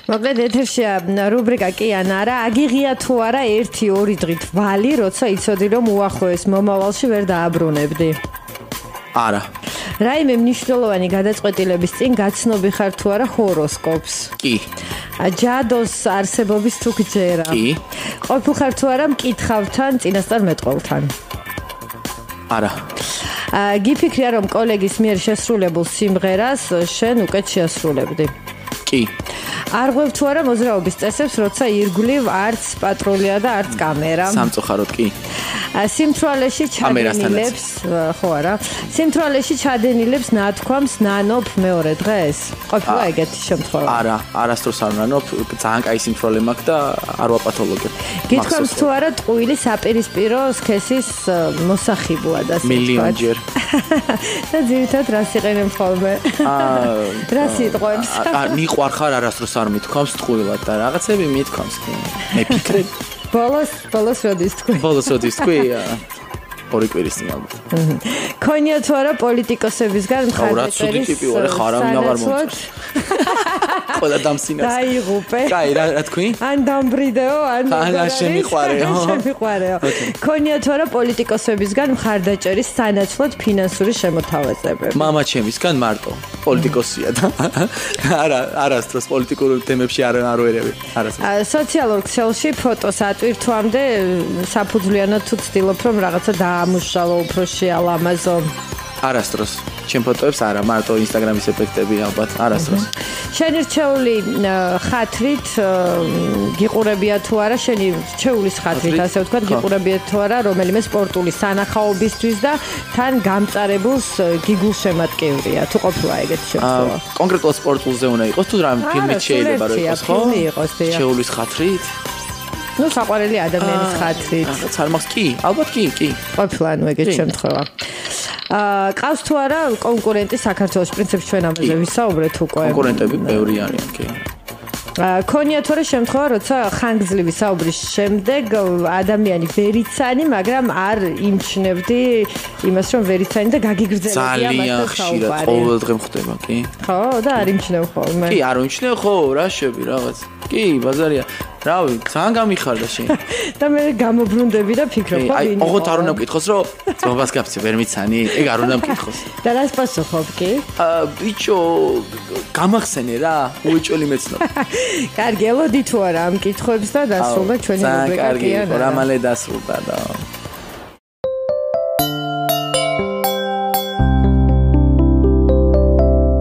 მოკლედ ეთერშია რუბრიკა კი ან არა, აგიღია თუ არა 1-2 დღით ვალი, როცა იცოდი რომ უახლოეს მომავალში ვერ დააბრუნებდი. არა. რაიმე მნიშვნელოვანი გადაწყვეტილების წინ გაცნობი ხარ თუ არა ჰოროსკოპს? კი. ჯადოს არსებობის თუ გჯერა? კი. ყოფილ ხარ თუ არა მკითხავთან, წინასწარ მეტყველთან? არა. გიფიქრია რომ კოლეგის მიერ შესრულებულ სიმღერას შენ უკეთ შეასრულებდი? კი. არღვევ თუ არა მოძრაობის წესებს, როცა ირგვლივ არც პატრულია და არც კამერა? სამწუხაროდ კი. სიმთვრალეში ჩადენილებს, ხო არა? სიმთვრალეში ჩადენილებს ნათქვამს ნანობ მეორე დღეს? ყოფილა ეგეთი შემთხვევა? არა, არასდროს არ ნანობ, ძალიან კაი სიმთვრალე მაქვს და არ ვაპათოლოგებ. გითქვამს თუ არა ტყუილი საპირისპირო სქესის მოსახიბოა და მილიონჯერ. და ძირითადად რას იყენებ ხოლმე? რა სიტყვებს? მიყვარ ხარ არასდროს არ მithქვამს ტყუილად და რაღაცები მithქვამს კი. მე ფიქრებ ბოლოს როდის თქვი? ბოლოს როდის თქვი? ორი კვირის წინ ალბათ. ქონია თუ არა პოლიტიკოსებისგან მხარდაჭერის ტიპი ვარ, ხარ ამინ აღარ მომწონს. ყველა დამსინავს. დაიღუპე. კაი, რა თქვი? ან დამბრიდეო, ან შემიყვარეო. შემიყვარეო. ქონია თუ არა პოლიტიკოსებისგან მხარდაჭერის სანაცვლოდ ფინანსური შემოთავაზებები? მამა ჩემისგან მარტო პოლიტიკოსია და არასდროს პოლიტიკურ თემებში არ ვერევი. არასდროს. სოციალურ ქსელში ფოტოს ატვირთვამდე საფუძვლიანად თუ ცდილობ რომ რაღაცა დაამუშავო, უფრო შეალამაზო? არასდროს. ჩემ ფოტოებს არა, მარტო ინსტაგრამის ეფექტები ალბათ, არასდროს. შენი რჩეული ხათრით გიყურებია თუ არა, შენი რჩეულის ხათრით, ასე ვთქვათ, გიყურებია თუ არა რომელიმე სპორტული სანახაობისთვის და თან გამწარებულს გიგულშემატკივრია, თუ ყოფილა ეგეთი შემთხვევა? კონკრეტულად სპორტულზე უნდა იყოს თუ რა ფილმით შეიძლება რომ იყოს, ხო? რჩეულის ხათრით? ნუ საყვარელი ადამიანის ხათრით. რაღაც არ მაქვს კი, ალბათ კი. ყოფილა ანუ ეგეთი შემთხვევა. ყავს თუ არა კონკურენტი საქართველოს პრინციპს ჩვენ ამაზე ვისაუბრეთ უკვე. კონკურენტები ბევრი არიან, კი. ქონია თუ არა შემთხვევა, როცა ხანგრძლივი საუბრის შემდეგ ადამიანი ვერ იცანი, მაგრამ არ იმჩნევდი იმას, რომ ვერ იცანი და გაგიგრძელებია მასთან საუბარი. ძალიან ხშირად ყოველდღე ხდება, კი? ხო, და არ იმჩნევ ხოლმე. კი, არ იმჩნევ ხო, რა შვები რაღაც. კი, ბაზარია. რავი, ძალიან გამიხარდა შენ. და მე გამობრუნდები და ფიქრობ, ხო, ვინ? ოღონდ არ უნდა მკითხოს, რომ ძმობას გაფიცე, ვერ მიცანი? ეგ არ უნდა მკითხოს. და რას პასუხობ კი? ბიჭო, გამახსენე რა, უეჭველი მეცნობ. კარგი, ელოდი თუ არა ამ კითხვებს და დასრულდა ჩვენი რუბრიკა კი არა? ძალიან კარგი, რა მალე დასრულდა და